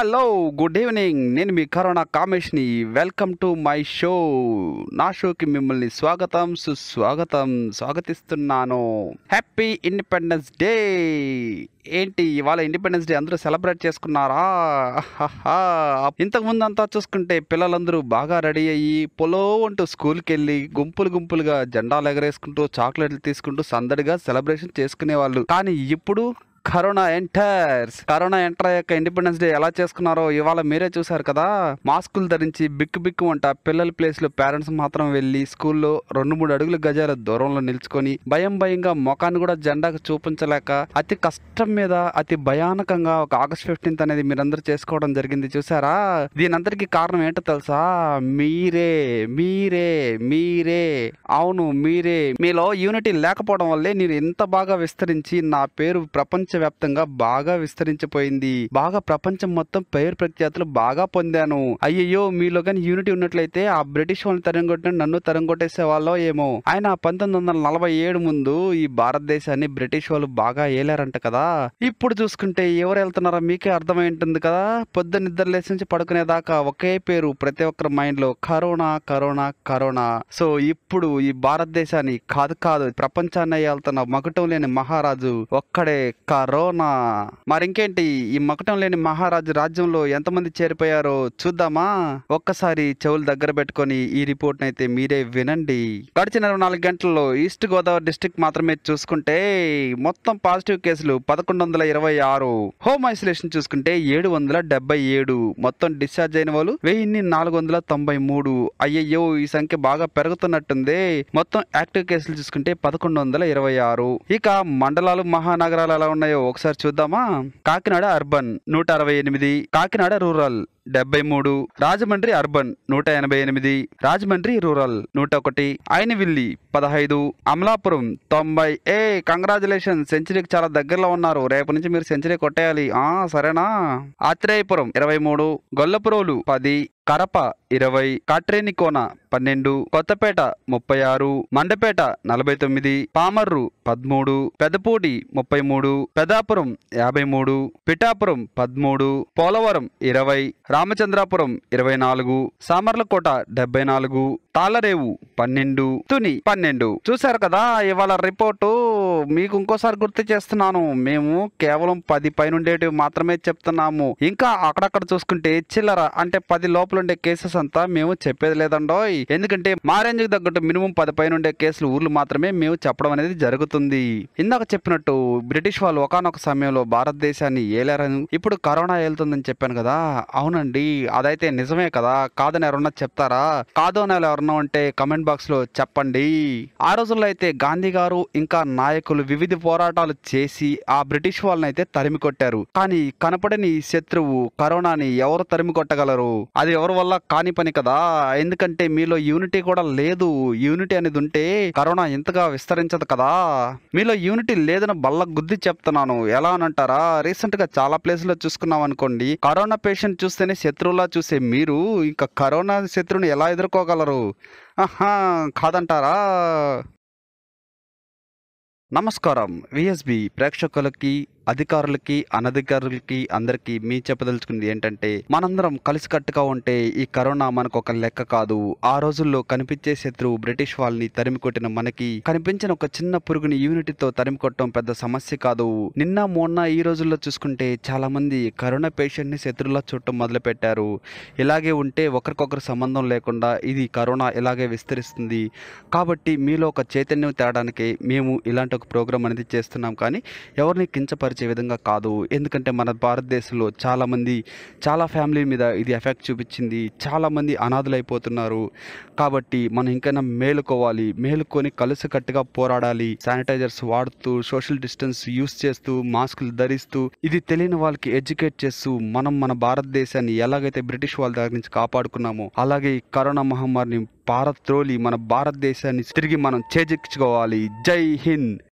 Hello good evening. నేను మీ corona కామేష్ని. Welcome to my show. నా షోకి మిమ్మల్ని స్వాగతిస్తున్నాను. Happy independence day. ఏంటి ఇవాళ ఇండిపెండెన్స్ డే అందరూ సెలబ్రేట్ చేసుకున్నారా? ఇంతకు ముందు అంతా చూసుకుంటే పిల్లలందరూ బాగా రెడీ అయ్యి పొలో అంటూ స్కూల్కి వెళ్ళి గుంపులుగా జెండాలు ఎగరేసుకుంటూ చాక్లెట్లు తీసుకుంటూ సందడిగా సెలబ్రేషన్ చేసుకునేవాళ్ళు. కానీ ఇప్పుడు కరోనా ఎంటర్ అయ్యాక ఇండిపెండెన్స్ డే ఎలా చేసుకున్నారో ఇవాళ మీరే చూసారు కదా. మాస్కులు ధరించి బిక్కు వంట పిల్లల ప్లేస్ లో పేరెంట్స్ మాత్రం వెళ్లి స్కూల్లో 2-3 అడుగుల గజాల దూరంలో నిల్చుకొని భయంగా ముఖాన్ని కూడా జెండాకు చూపించలేక అతి కష్టం మీద అతి భయానకంగా ఒక ఆగస్ట్ 15th అనేది మీరందరూ చేసుకోవడం జరిగింది. చూసారా? దీనందరికీ కారణం ఏంటో తెలుసా? మీరే అవును మీరే. మీలో యూనిటీ లేకపోవడం వల్లే నేను ఇంత బాగా విస్తరించి నా పేరు ప్రపంచవ్యాప్తంగా బాగా విస్తరించిపోయింది. బాగా ప్రపంచం మొత్తం పేరు ప్రఖ్యాతులు బాగా పొందాను. అయ్యయ్యో, మీలో కానీ యూనిటీ ఉన్నట్లయితే ఆ బ్రిటిష్ వాళ్ళని తరంగొట్టిన నన్ను తరంగొట్టేసే వాళ్ళో ఏమో. ఆయన 1947 ముందు ఈ భారతదేశాన్ని బ్రిటిష్ వాళ్ళు బాగా ఏలారంట కదా. ఇప్పుడు చూసుకుంటే ఎవరు వెళ్తున్నారో మీకే అర్థమై ఉంటుంది కదా. పొద్దున్న నిద్ర లేచి నుంచి పడుకునేదాకా ఒకే పేరు ప్రతి ఒక్కరి మైండ్ లో, కరోనా. సో ఇప్పుడు ఈ భారతదేశాన్ని కాదు ప్రపంచాన్ని వెళ్తున్న మకుటం లేని మహారాజు ఒక్కడే, కరోనా. మరింకేంటి, ఈ మకుటం లేని మహారాజు రాజ్యంలో ఎంతమంది చేరిపోయారో చూద్దామా? ఒక్కసారి చెవులు దగ్గర పెట్టుకొని ఈ రిపోర్ట్ అయితే మీరే వినండి. గడిచిన 24 గంటల్లో ఈస్ట్ గోదావరి డిస్ట్రిక్ట్ మాత్రమే చూసుకుంటే మొత్తం పాజిటివ్ కేసులు 1126. హోమ్ ఐసోలేషన్ చూసుకుంటే 777. మొత్తం డిశ్చార్జ్ అయిన వాళ్ళు 1493. అయ్యయ్యో, ఈ సంఖ్య బాగా పెరుగుతున్నట్టుంది. మొత్తం యాక్టివ్ కేసులు చూసుకుంటే 1126. ఇక మండలాలు మహానగరాలు ఎలా ఉన్నాయో ఒకసారి చూద్దామా? Kakinada urban 168, Kakinada rural 73, Rajahmundry urban 188, Rajahmundry rural 101, Ainavilli 15, Amalapuram 90. Congratulation, సెంచరీకి చాలా దగ్గరలో ఉన్నారు. రేపు నుంచి మీరు సెంచరీ కొట్టేయాలి. సరేనా? ఆత్రేయపురం 23, గొల్లపురోలు 10, కరప 20, కాట్రేనికోన 12, కొత్తపేట 36, మండపేట 49, పామర్రు 13, పెదపూడి 33, పెదాపురం 53, పిఠాపురం 13, పోలవరం 20, రామచంద్రాపురం 24, సామర్లకోట 74, తాళరేవు 12, తుని 12. చూశారు కదా ఇవాళ రిపోర్టు. మీకు ఇంకోసారి గుర్తు చేస్తున్నాను, మేము కేవలం 10 పైనుండేటివి మాత్రమే చెప్తున్నాము. ఇంకా అక్కడక్కడ చూసుకుంటే చిల్లర అంటే 10 లోపల ఉండే కేసెస్ అంతా మేము చెప్పేది లేదండోయ్. ఎందుకంటే మా రేంజ్కి తగ్గట్టు మినిమం 10 పైన ఉండే కేసులు ఊర్లు మాత్రమే మేము చెప్పడం అనేది జరుగుతుంది. ఇందాక చెప్పినట్టు బ్రిటిష్ వాళ్ళు ఒకానొక సమయంలో భారతదేశాన్ని ఏలారని, ఇప్పుడు కరోనా ఏలుతుందని చెప్పాను కదా. అవునండి, అదైతే నిజమే కదా. కాదని ఎవరన్నా చెప్తారా? కాదు అని ఎవరన్నా ఉంటే కమెంట్ బాక్స్ లో చెప్పండి. ఆ రోజుల్లో అయితే గాంధీ గారు ఇంకా నాయకులు వివిధ పోరాటాలు చేసి ఆ బ్రిటిష్ వాళ్ళని అయితే తరిమి కొట్టారు. కానీ కనపడని శత్రువు కరోనాని ఎవరు తరిమి కొట్టగలరు? అది ఎవరి వల్ల కాని పని కదా. ఎందుకంటే మీలో యూనిటీ కూడా లేదు. యూనిటీ అనేది ఉంటే కరోనా ఇంతగా విస్తరించదు కదా. మీలో యూనిటీ లేదని బల్ల గుద్ది చెప్తున్నాను. ఎలా అని అంటారా? రీసెంట్ గా చాలా ప్లేస్ లో చూసుకున్నాం అనుకోండి, కరోనా పేషెంట్ చూస్తేనే శత్రువులా చూసే మీరు ఇంకా కరోనా శత్రువుని ఎలా ఎదుర్కోగలరు? కాదంటారా? నమస్కారం. విఎస్బి ప్రేక్షకులకి, అధికారులకి, అనధికారులకి అందరికీ మీ చెప్పదలుచుకుంది ఏంటంటే, మనందరం కలిసికట్టుగా ఉంటే ఈ కరోనా మనకు ఒక లెక్క కాదు. ఆ రోజుల్లో కనిపించే శత్రువు బ్రిటిష్ వాళ్ళని తరిమి కొట్టిన మనకి కనిపించిన ఒక చిన్న పురుగుని యూనిటీతో తరిమి కొట్టడం పెద్ద సమస్య కాదు. నిన్న మొన్న ఈ రోజుల్లో చూసుకుంటే చాలా మంది కరోనా పేషెంట్ ని శత్రువులా చూడటం మొదలు పెట్టారు. ఇలాగే ఉంటే ఒకరికొకరు సంబంధం లేకుండా ఇది కరోనా ఇలాగే విస్తరిస్తుంది. కాబట్టి మీలో ఒక చైతన్యం తేడానికి మేము ఇలాంటి ఒక ప్రోగ్రాం అనేది చేస్తున్నాం. కానీ ఎవరిని కించపరిచే విధంగా కాదు. ఎందుకంటే మన భారతదేశంలో చాలా ఫ్యామిలీ మీద ఇది ఎఫెక్ట్ చూపించింది. చాలా మంది అనాథులైపోతున్నారు. కాబట్టి మనం ఇంకైనా మేలుకొని కలిసికట్టుగా పోరాడాలి. శానిటైజర్స్ వాడుతూ, సోషల్ డిస్టెన్స్ యూస్ చేస్తూ, మాస్కులు ధరిస్తూ, ఇది తెలియని వాళ్ళకి ఎడ్యుకేట్ చేస్తూ మనం మన భారతదేశాన్ని ఎలాగైతే బ్రిటిష్ వాళ్ళ దగ్గర నుంచి కాపాడుకున్నామో అలాగే ఈ కరోనా మహమ్మారిని పారత్రోలి మన భారతదేశాన్ని తిరిగి మనం చేజిక్కించుకోవాలి. జై హింద్.